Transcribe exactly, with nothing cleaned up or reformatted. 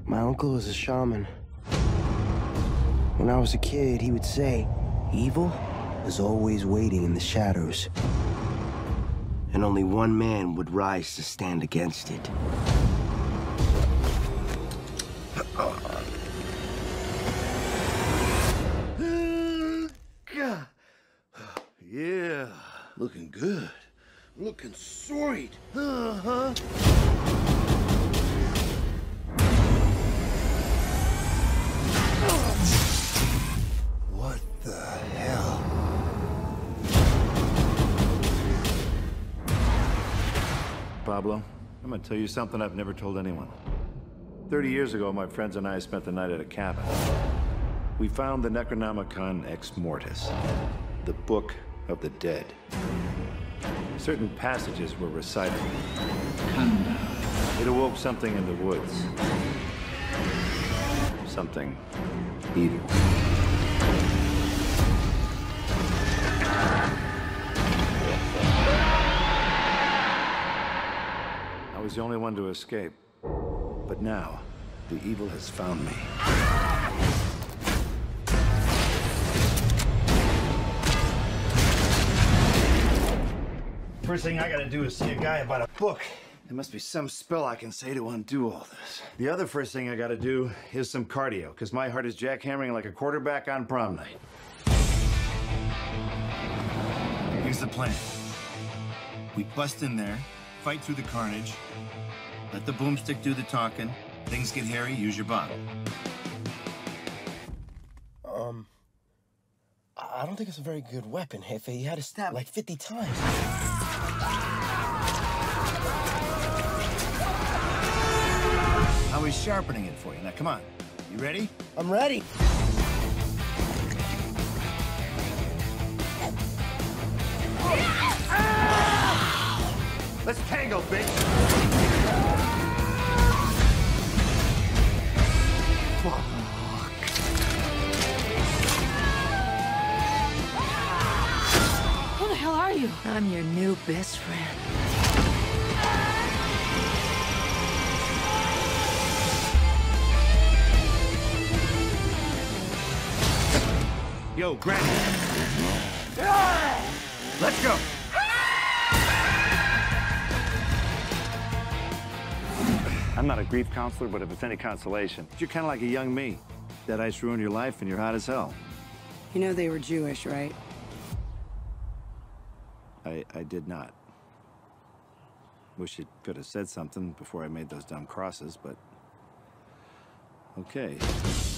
My uncle is a shaman. When I was a kid, he would say, evil is always waiting in the shadows. And only one man would rise to stand against it. Yeah, looking good. Looking sweet. Uh-huh. What the hell? Pablo, I'm gonna tell you something I've never told anyone. Thirty years ago, my friends and I spent the night at a cabin. We found the Necronomicon Ex Mortis, the Book of the Dead. Certain passages were recited. It awoke something in the woods. Something evil. I was the only one to escape. But now, the evil has found me. First thing I gotta do is see a guy about a book. There must be some spell I can say to undo all this. The other first thing I gotta do is some cardio, because my heart is jackhammering like a quarterback on prom night. Here's the plan. We bust in there, fight through the carnage, let the boomstick do the talking. Things get hairy, use your bottle. Um, I don't think it's a very good weapon, Jefe. He had to stab like fifty times. I was sharpening it for you. Now, come on. You ready? I'm ready. Let's tango, bitch! Who the hell are you? I'm your new best friend. Yo, Granny. Let's go. I'm not a grief counselor, but if it's any consolation, you're kind of like a young me. Deadites ruined your life, and you're hot as hell. You know they were Jewish, right? I, I did not. Wish you could have said something before I made those dumb crosses, but... okay.